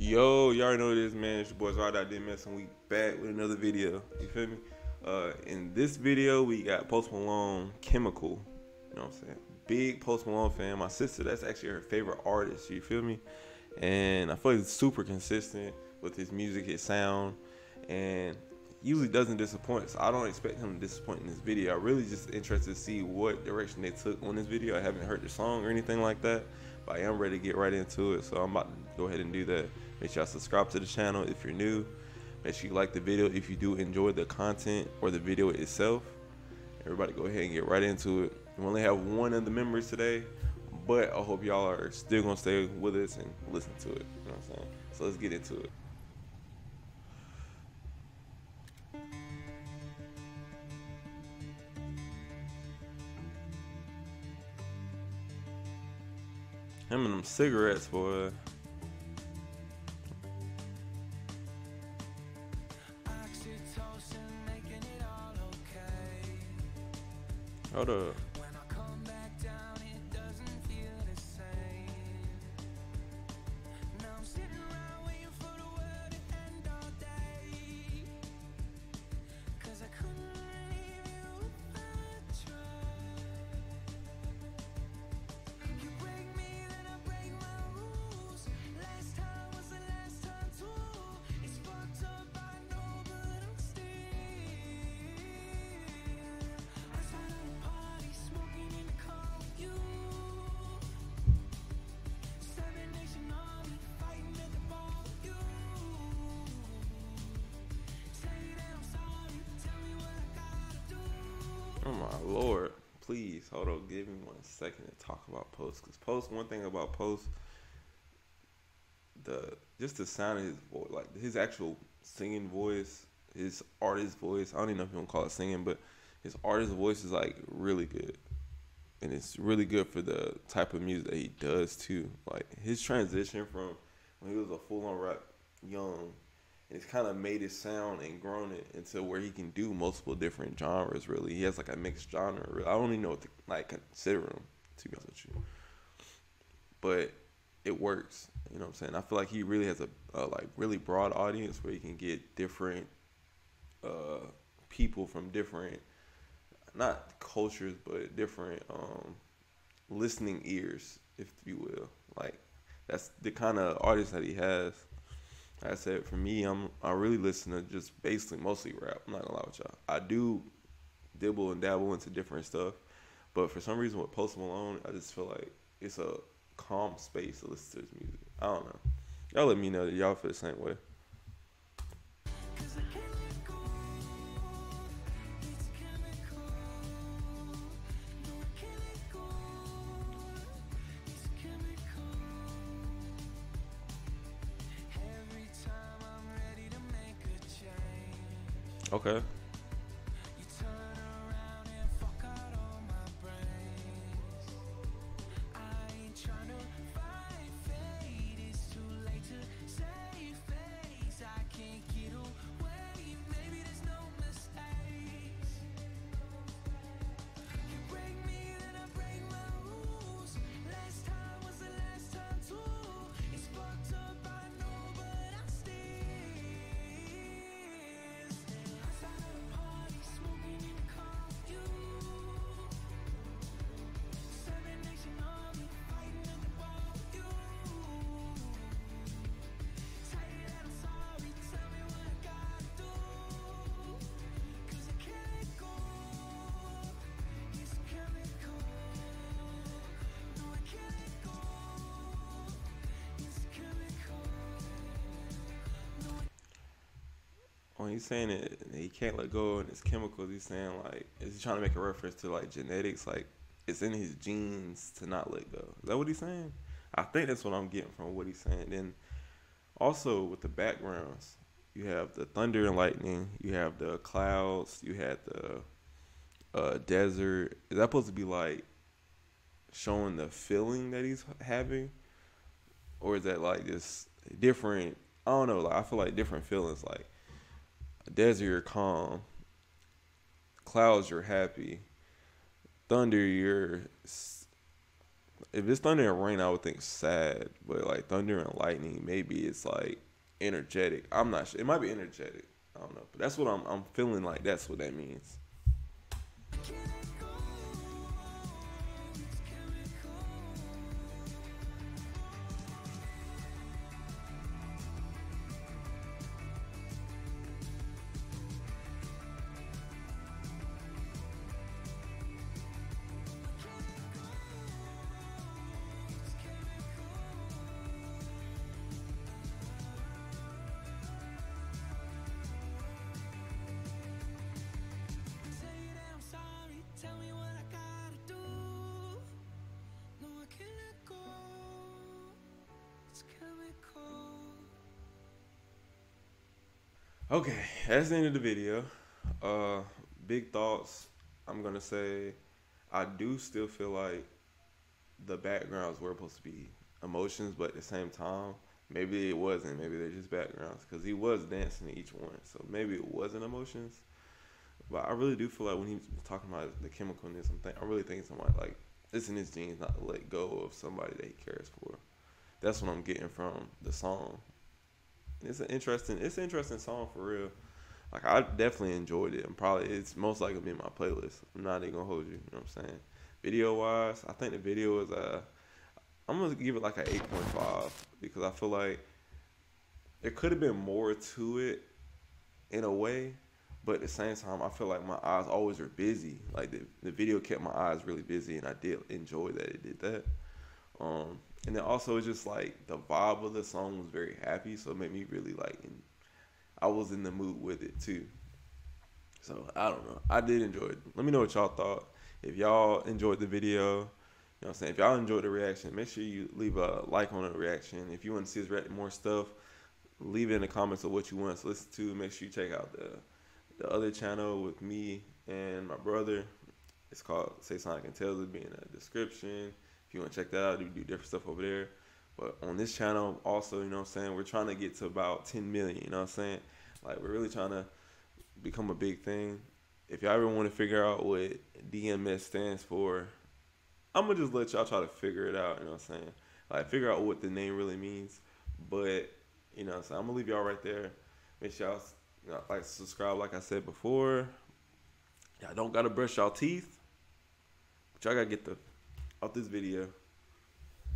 Yo, you already know what it is, man. It's your boys Rod Out There Messing. We back with another video. You feel me? In this video, we got Post Malone, Chemical. You know what I'm saying? Big Post Malone fan. My sister, that's actually her favorite artist. You feel me? And I feel like he's super consistent with his music, his sound, and usually doesn't disappoint. So I don't expect him to disappoint in this video. I really just interested to see what direction they took on this video. I haven't heard the song or anything like that, but I am ready to get right into it. So I'm about to go ahead and do that. Make sure y'all subscribe to the channel if you're new. Make sure you like the video if you do enjoy the content or the video itself. Everybody go ahead and get right into it. We only have one of the members today, but I hope y'all are still gonna stay with us and listen to it. You know what I'm saying? So let's get into it. Him and them cigarettes, boy. Hold up. Oh my lord. Please, hold on, give me 1 second to talk about Post. Because Post, one thing about Post, just the sound of his voice, like his actual singing voice, his artist voice. I don't even know if you want to call it singing, but his artist voice is like really good. And it's really good for the type of music that he does too. Like his transition from when he was a full on rap young, and it's kind of made his sound and grown it into where he can do multiple different genres. Really, he has like a mixed genre. I don't even know what to like consider him, to be honest with you, but it works. You know what I'm saying? I feel like he really has a like really broad audience where he can get different uh, people from different, not cultures, but different listening ears, if you will. Like that's the kind of artist that he has. Like I said, for me, I really listen to just basically mostly rap. I'm not gonna lie with y'all. I do dibble and dabble into different stuff, but for some reason with Post Malone, I just feel like it's a calm space to listen to his music. I don't know. Y'all let me know that y'all feel the same way. Okay. When he's saying it, he can't let go and it's chemicals, he's saying like, is he trying to make a reference to like genetics? Like, it's in his genes to not let go. Is that what he's saying? I think that's what I'm getting from what he's saying. Then also with the backgrounds, you have the thunder and lightning, you have the clouds, you had the desert. Is that supposed to be like showing the feeling that he's having, or is that like just different? I don't know. Like I feel like different feelings. Like desert, you're calm. Clouds, you're happy. Thunder, you're If it's thunder and rain, I would think sad, but like thunder and lightning, maybe it's like energetic. I'm not sure. It might be energetic. I don't know, but that's what I'm feeling like. That's what that means. Okay, that's the end of the video. Uh, Big thoughts. I'm gonna say I do still feel like the backgrounds were supposed to be emotions, but at the same time, maybe it wasn't. Maybe they're just backgrounds because he was dancing to each one, so maybe it wasn't emotions. But I really do feel like when he was talking about the chemicalness, I'm really thinking somebody like it's in his genes not to let go of somebody that he cares for. That's what I'm getting from the song. It's an interesting song for real. Like I definitely enjoyed it. It's most likely gonna be in my playlist. I'm not even gonna hold you. You know what I'm saying? Video wise, I think the video is I'm gonna give it like an 8.5 because I feel like there could have been more to it in a way, but at the same time, I feel like my eyes always are busy. Like the video kept my eyes really busy, and I did enjoy that it did that. And then also it's just like the vibe of the song was very happy, so it made me really like. I was in the mood with it too. So I don't know. I did enjoy it. Let me know what y'all thought. If y'all enjoyed the video, you know what I'm saying? If y'all enjoyed the reaction, make sure you leave a like on the reaction. If you want to see us react to more stuff, leave it in the comments of what you want us to listen to. Make sure you check out the other channel with me and my brother. It's called Say Sonic and Tales. It'll be in the description. If you want to check that out, we do different stuff over there. But on this channel, also, you know what I'm saying, we're trying to get to about 10 million, you know what I'm saying? Like, we're really trying to become a big thing. If y'all ever want to figure out what DMS stands for, I'm going to just let y'all try to figure it out, you know what I'm saying? Like, figure out what the name really means. But, you know what I'm saying, I'm going to leave y'all right there. Make sure y'all like, subscribe, like I said before. Y'all don't got to brush y'all teeth. But y'all got to get the out this video.